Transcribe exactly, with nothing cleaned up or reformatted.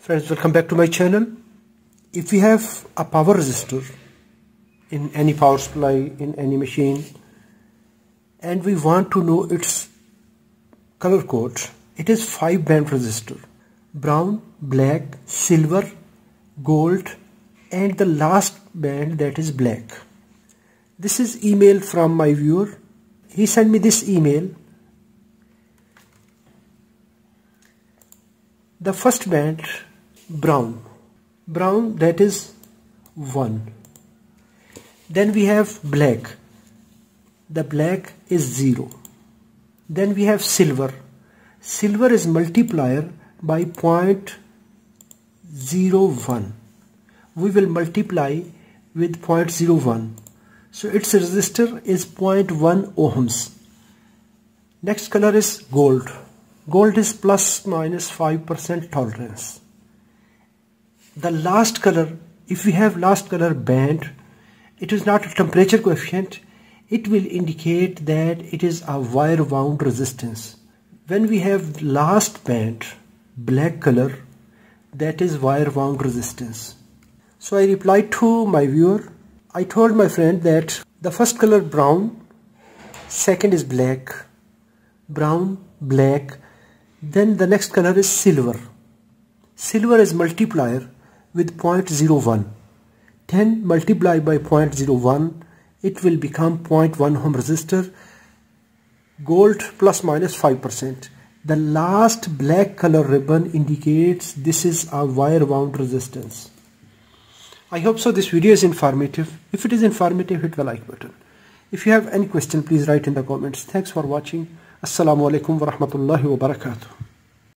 Friends, welcome back to my channel. If we have a power resistor in any power supply, in any machine, and we want to know its color code, it is five band resistor: brown, black, silver, gold, and the last band, that is black. This is email from my viewer. He sent me this email. The first band, brown, brown, that is one. Then we have black, the black is zero. Then we have silver, silver is multiplier by zero point zero one. We will multiply with zero point zero one, so its resistor is zero point one ohms. Next color is gold. Gold is plus minus five percent tolerance. The last color, if we have last color band, it is not a temperature coefficient, it will indicate that it is a wire wound resistance. When we have last band, black color, that is wire wound resistance. So I replied to my viewer. I told my friend that the first color brown, second is black, brown, black, then the next color is silver. Silver is multiplier with zero point zero one. ten multiplied by zero point zero one, it will become zero point one ohm resistor. Gold plus minus five percent. The last black color ribbon indicates this is a wire wound resistance. I hope so this video is informative. If it is informative, hit the like button. If you have any question, please write in the comments. Thanks for watching. Assalamu alaikum wa rahmatullahi wa barakatuh.